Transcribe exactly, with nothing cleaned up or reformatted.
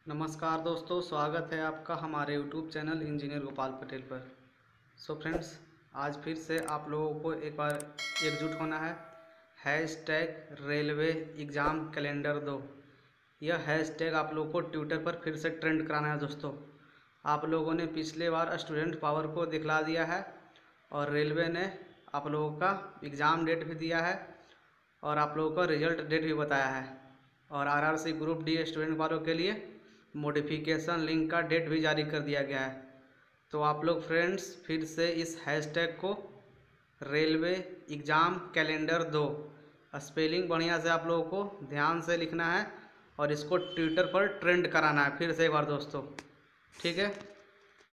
नमस्कार दोस्तों, स्वागत है आपका हमारे YouTube channel engineer Gopal Patel पर। सो फ्रेंड्स, आज फिर से आप लोगों को एक बार एकजुट होना है। Hashtag railway exam calendar दो, यह हैश टैग आप लोगों को ट्विटर पर फिर से ट्रेंड कराना है। दोस्तों, आप लोगों ने पिछले बार स्टूडेंट पावर को दिखला दिया है और रेलवे ने आप लोगों का एग्ज़ाम डेट भी दिया है और आप लोगों का रिजल्ट डेट भी बताया है। और आरआरसी ग्रुप डी स्टूडेंट वालों के लिए मॉडिफिकेशन लिंक का डेट भी जारी कर दिया गया है। तो आप लोग फ्रेंड्स फिर से इस हैशटैग को रेलवे एग्ज़ाम कैलेंडर दो, स्पेलिंग बढ़िया से आप लोगों को ध्यान से लिखना है और इसको ट्विटर पर ट्रेंड कराना है फिर से एक बार दोस्तों, ठीक है।